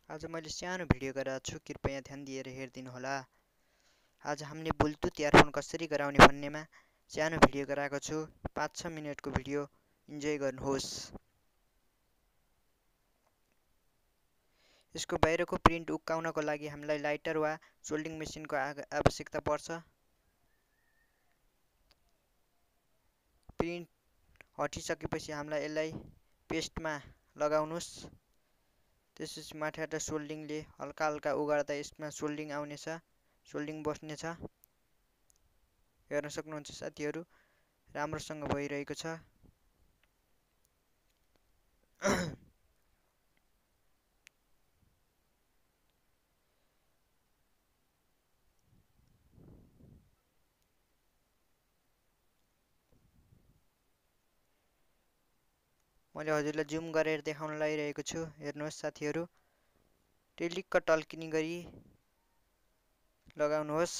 आज मैले सानो भिडियो गराएको छु, कृपया ध्यान दिएर हेरिदिनु होला। आज हामीले ब्लुटुथ इयरफोन कसरी गराउने भन्नेमा सानो भिडियो गराएको छु। 5-6 मिनेटको भिडियो इन्जोय गर्नुहोस्। यसको बाहिरको प्रिन्ट उक्काउनको लागि हामीलाई लाइटर वा सोल्डिङ मेसिनको आवश्यकता पर्छ। प्रिन्ट हटिसकेपछि हामीलाई यसलाई पेस्टमा लगाउनुस्। त्यसपछि माथिबाट सोल्डिङले हल्का हल्का उगाड्दा यसमा सोल्डिङ आउनेछ, सोल्डिङ बस्नेछ। हेर्न सक्नुहुन्छ साथीहरू, राम्रोसँग भइरहेको छ। मैले हजुरलाई जुम गरेर देखाउन लागिरहेको छु। हेर्नुहोस् साथीहरू, टेलिक्क टल्किने गरी लगाउनुहोस्।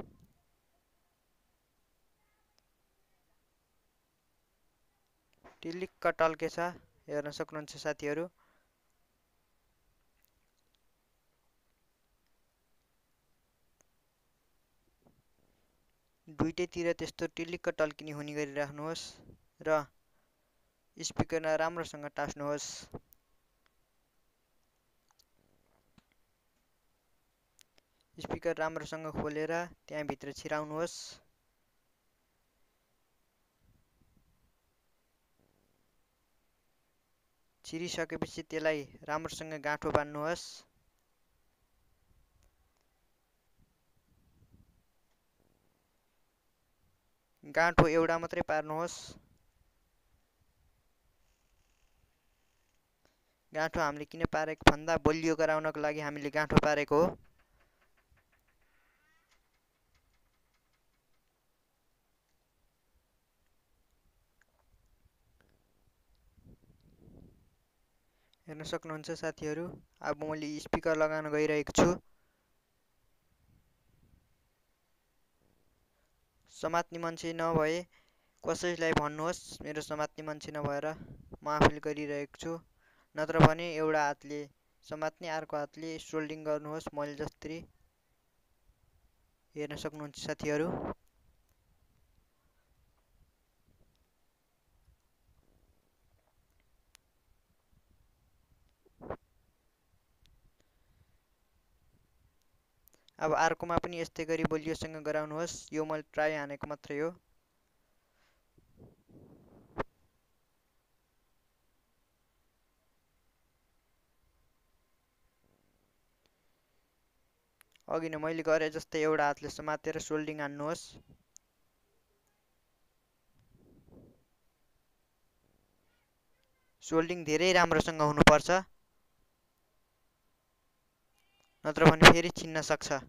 टिलिक्क टल्केछ, हेर्न सक्नुहुन्छ साथीहरू। दुईटैतिर त्यस्तो टिलिक्क टल्किने हुने गरी राख्नुहोस् र स्पिकरमा राम्रोसँग टास्नुहोस्। स्पिकर राम्रोसँग खोलेर त्यहाँ भित्र छिराउनुहोस्। छिरिसकेपछि त्यसलाई राम्रोसँग गाँठो बान्नुहोस्। गाँठो एउटा मात्रै पार्नुहोस्। गाँठो हामीले किन पारेको भन्दा बलियो गराउनको लागि हामीले गाँठो पारेको हो। हेर्न सक्नुहुन्छ साथीहरू, अब मैले स्पिकर लगाउन गइरहेको छु। समात्ने मान्छे नभए कसैलाई भन्नुहोस्, मेरो समात्ने मान्छे नभएर म आफैले गरिरहेको छु। नत्र भने एउटा हातले समात्ने, अर्को हातले सोल्डिङ गर्नुहोस् मैले जस्तै। हेर्न सक्नुहुन्छ साथीहरू। अब अर्कोमा पनि यस्तै गरी बलियोसँग गराउनुहोस्। यो मैले ट्राई हानेको मात्रै हो। अघि नै मैले गरे जस्तै एउटा हातले समातेर सोल्डिङ हान्नुहोस्। सोल्डिङ धेरै राम्रोसँग हुनुपर्छ, नत्र भने फेरि छिन्न सक्छ।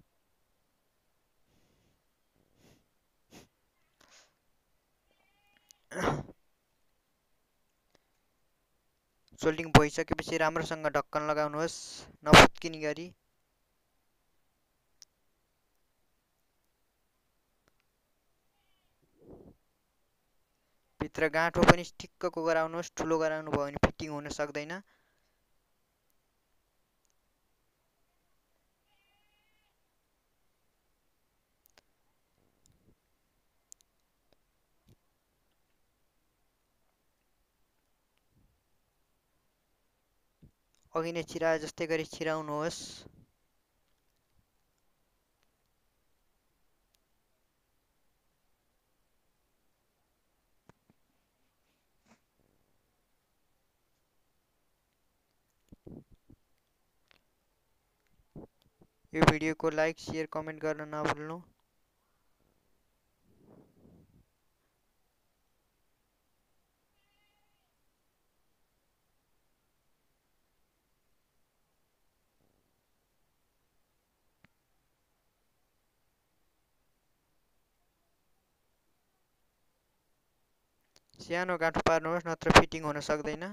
सोल्डिङ भइसकेपछि राम्रोसँग ढक्कन लगाउनुहोस्, नफुत्किने गरी। भित्र गाँठो पनि ठिक्कको गराउनुहोस्। ठुलो गराउनु भयो भने फिटिङ हुन सक्दैन। अघि नै छिराए जस्तै गरी छिराउनुहोस्। यो भिडियोको लाइक, शेयर, कमेन्ट गर्न नभुल्नु। सानो गाँठो पार्नुहोस्, नत्र फिटिङ हुन सक्दैन।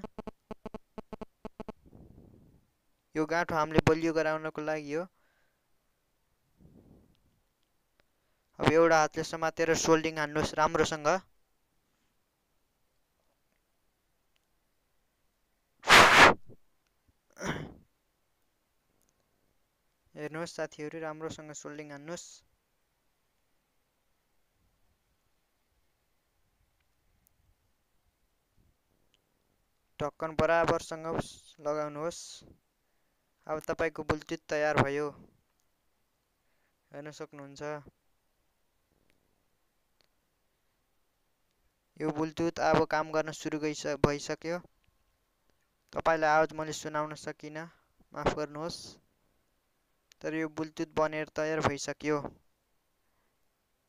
यो गाँठो हामीले बलियो गराउनको लागि हो। अब एउटा हातले समातेर सोल्डिङ हान्नुहोस् राम्रोसँग। हेर्नुहोस् साथीहरू, राम्रोसँग सोल्डिङ हान्नुहोस्। ढक्कन बराबरसँग लगाउनुहोस्। अब तपाईको ब्लुटुथ तयार भयो। हेर्न सक्नुहुन्छ। यो ब्लुटुथ अब काम गर्न सुरु भइसक्यो। तपाईलाई आवाज मैले सुनाउन सकिनँ, माफ गर्नुहोस्। तर यो ब्लुटुथ बनेर तयार भइसक्यो।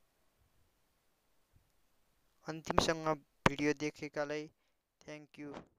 अन्तिमसम्म भिडियो देखेकालाई थ्यांक यू।